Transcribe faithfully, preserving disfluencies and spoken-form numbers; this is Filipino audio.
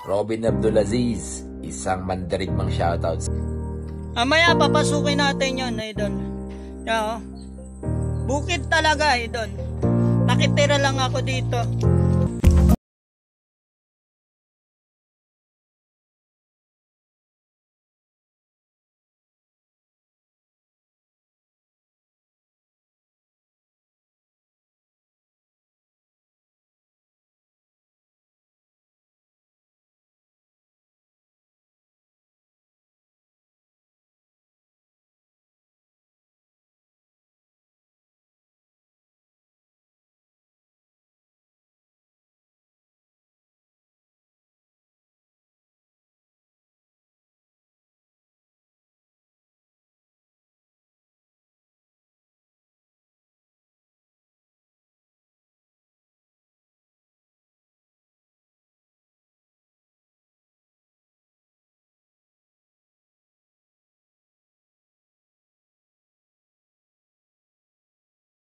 Robin Abdulaziz, isang mandirigmang shoutouts. Amaya papasukin natin yon, idol. Yeah, oh. Bukid talaga, idol. Nakitira lang ako dito.